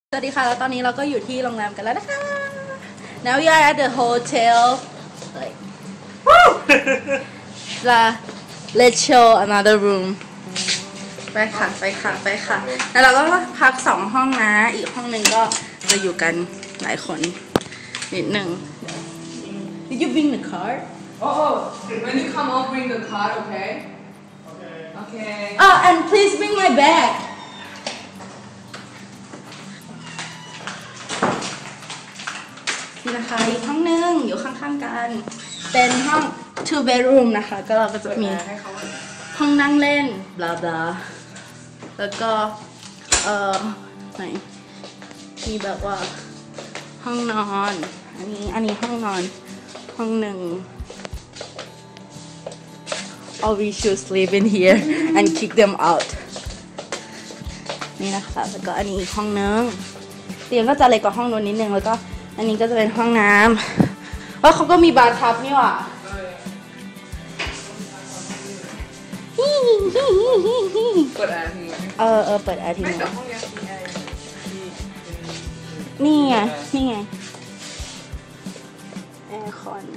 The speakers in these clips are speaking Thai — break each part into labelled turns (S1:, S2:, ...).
S1: สวัสดีค่ะแล้วตอนนี้เราก็อยู่ที่โรงแรมกันแล้วนะคะ Now we are at the hotel Let's show another room ไปค่ะไปค่ะไปค่ะแล้วเราก็พัก2ห้องนะอีกห้องหนึ่งก็จะอยู่กันหลายคนนิดหนึ่ง Did you bring the card?
S2: Oh, when you come out, bring the card, okay? Okay.
S1: Oh, and please bring my bag. นี่นะคะอีกห้องนึงอยู่ข้างๆกันเป็นห้อง two bedroom นะคะก็เราก็จะมีห้องนั่งเล่น blah blah แล้วก็ไหนมีแบบว่าห้องนอนอันนี้ห้องนอนห้องหนึ่ง All we should sleep in here and kick them out นี่นะคะแล้วก็อันนี้อีกห้องนึงเตียงก็จะเล็กกว่าห้องนู้นนิดนึงแล้วก็อันนี้ก็จะเป็นห้องน้ำว่าเขาก็มีบาร์ทับนี่หว่า
S2: เปิดแอร์ทิ้งไว้
S1: เปิดแอร์ทิ้ง
S2: ไม่
S1: ไว้
S2: แต่ห้องนี้มีแอร์
S1: นี่ไงแอร์คอน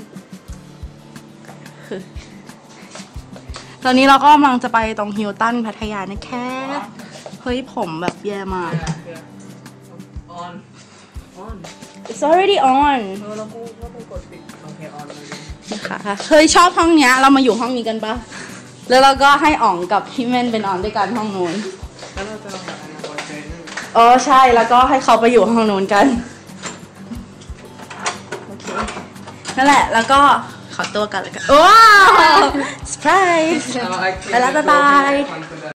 S1: ตอนนี้เราก็กำลังจะไปตรงฮิลตันพัทยานะแค่เฮ้ยผมแบบแย่มาก
S2: on
S1: It's already on
S2: แล้วกูก็ไปกดปิดโอเค on เลย
S1: นะคะเคยชอบห้องเนี้ยเรามาอยู่ห้องนี้กันปะแล้วเราก็ให้อ๋องกับพี่เม่นไปนอนด้วยกันห้องนู้น
S2: แล้วเราจะลองแบบอนาคตเทรนเนอร์
S1: อ๋อใช่แล้วก็ให้เขาไปอยู่ห้องนู้นกันโอเคนั่นแหละแล้วก็ขอตัวกันแล้วกันว้าวเซอร์ไพรส์ไปแล้วบ๊ายบาย